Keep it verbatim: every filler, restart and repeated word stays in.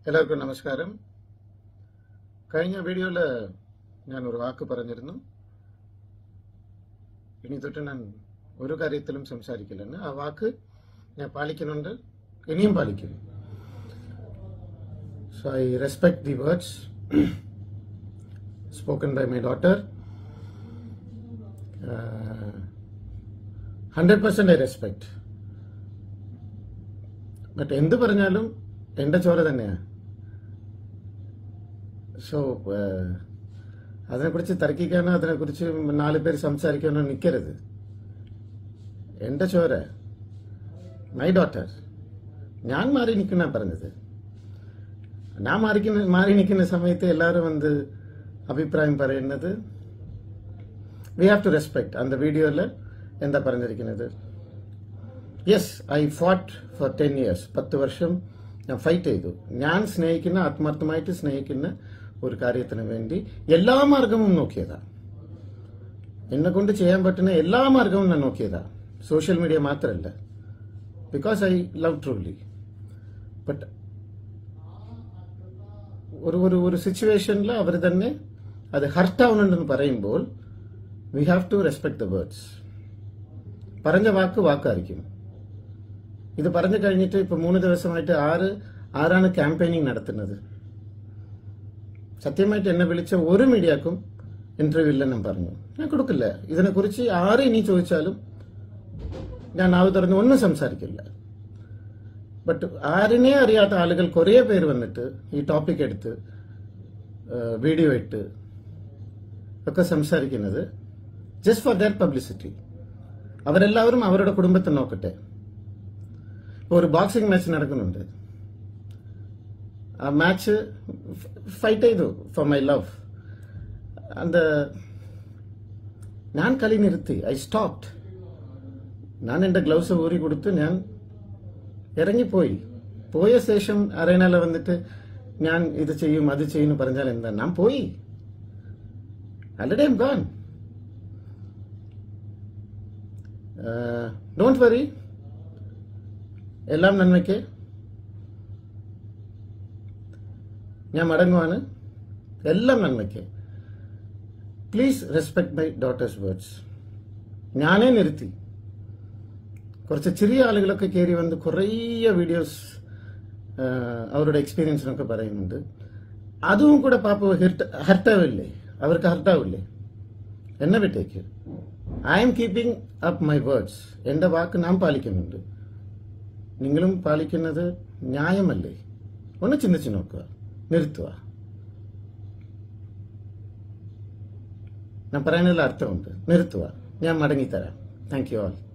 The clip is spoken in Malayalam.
എല്ലാവർക്കും നമസ്കാരം. കഴിഞ്ഞ വീഡിയോയിൽ ഞാൻ ഒരു വാക്ക് പറഞ്ഞിരുന്നു. ഇനി തൊട്ട് ഞാൻ ഒരു കാര്യത്തിലും സംസാരിക്കില്ലെന്ന്. ആ വാക്ക് ഞാൻ പാലിക്കുന്നുണ്ട്, ഇനിയും പാലിക്കും. So I respect the words spoken by my daughter. Hundred percent I respect. But എന്ത് പറഞ്ഞാലും എൻ്റെ ചോര തന്നെയാണ്. സോ അതിനെക്കുറിച്ച് തർക്കിക്കാനോ അതിനെക്കുറിച്ച് നാല് പേര് സംസാരിക്കാനോ നിൽക്കരുത്. എൻ്റെ ചോര, മൈ ഡോട്ടർ. ഞാൻ മാറി നിൽക്കുന്ന പറഞ്ഞത്. ഞാൻ മാറി മാറി നിൽക്കുന്ന സമയത്ത് എല്ലാവരും വന്ന് അഭിപ്രായം പറയുന്നത് വി ഹാവ് ടു റെസ്പെക്ട്. അന്ത വീഡിയോയിൽ എന്താ പറഞ്ഞിരിക്കുന്നത്? Yes, I fought for ten years. പത്ത് വർഷം ഞാൻ ഫൈറ്റ് ചെയ്തു. ഞാൻ സ്നേഹിക്കുന്ന, ആത്മാർത്ഥമായിട്ട് സ്നേഹിക്കുന്ന ഒരു കാര്യത്തിന് വേണ്ടി എല്ലാ മാർഗവും നോക്കിയതാ. എന്നെ കൊണ്ട് ചെയ്യാൻ പറ്റുന്ന എല്ലാ മാർഗവും ഞാൻ നോക്കിയതാ. സോഷ്യൽ മീഡിയ മാത്രമല്ല, because I love truly. But ഒരു ഒരു ഒരു സിറ്റുവേഷനിൽ അവർ തന്നെ അത് ഹർട്ടാവുന്നുണ്ടെന്ന് പറയുമ്പോൾ we have to respect the words. പറഞ്ഞ വാക്ക് വാക്കായിരിക്കും. ഇത് പറഞ്ഞു കഴിഞ്ഞിട്ട് ഇപ്പൊ മൂന്ന് ദിവസമായിട്ട് ആറ് ആരാണ് ക്യാമ്പയിനിങ് നടത്തുന്നത്? സത്യമായിട്ട് എന്നെ വിളിച്ച ഒരു മീഡിയക്കും ഇന്റർവ്യൂ ഇല്ല ഞാൻ പറഞ്ഞു. ഞാൻ കൊടുക്കില്ല. ഇതിനെക്കുറിച്ച് ആര് ഇനി ചോദിച്ചാലും ഞാൻ നാവ് തുറന്ന് ഒന്നും സംസാരിക്കില്ല. ബട്ട് ആരിനെ അറിയാത്ത ആളുകൾ കുറേ പേര് വന്നിട്ട് ഈ ടോപ്പിക് എടുത്ത് വീഡിയോ ഇട്ട് ഒക്കെ സംസാരിക്കുന്നത് ജസ്റ്റ് ഫോർ ദാറ്റ് പബ്ലിസിറ്റി. അവരെല്ലാവരും അവരുടെ കുടുംബത്തെ നോക്കട്ടെ. ഒരു ബോക്സിംഗ് മാച്ച് നടക്കുന്നുണ്ട്. ആ മാച്ച് ഫൈറ്റ് ചെയ്തു ഫോർ മൈ ലവ്. അത് ഞാൻ കളി നിർത്തി. I stopped. ഞാൻ എൻ്റെ ഗ്ലൗസ് ഊരി കൊടുത്ത് ഞാൻ ഇറങ്ങിപ്പോയി. പോയ ശേഷം അറേനയിൽ വന്നിട്ട് ഞാൻ ഇത് ചെയ്യും അത് ചെയ്യും പറഞ്ഞാൽ എന്താ? ഞാൻ പോയി. Already I'm gone. Don't worry. എല്ലാം നന്മയ്ക്ക്. ഞാൻ മടങ്ങുവാണ്. എല്ലാം നന്മയ്ക്ക്. Please respect my daughter's words. ഞാനേ നിർത്തി. കുറച്ച് ചെറിയ ആളുകളൊക്കെ കയറി വന്ന് കുറേ വീഡിയോസ് അവരുടെ എക്സ്പീരിയൻസിനൊക്കെ പറയുന്നുണ്ട്. അതും കൂടെ പാപ്പ ഹർട്ടാവില്ലേ? അവർക്ക് ഹർട്ടാവില്ലേ? എന്നെ വിട്ടേക്ക്. I'm keeping up my words. എൻ്റെ വാക്ക് ഞാൻ പാലിക്കുന്നുണ്ട്. നിങ്ങളും പാലിക്കുന്നത് ന്യായമല്ലേ? ഒന്ന് ചിന്തിച്ചു നോക്കുക. നിർത്തുക. ഞാൻ പറയുന്നതിൽ അർത്ഥമുണ്ട്. നിർത്തുക. ഞാൻ മടങ്ങിത്തരാം. Thank you all.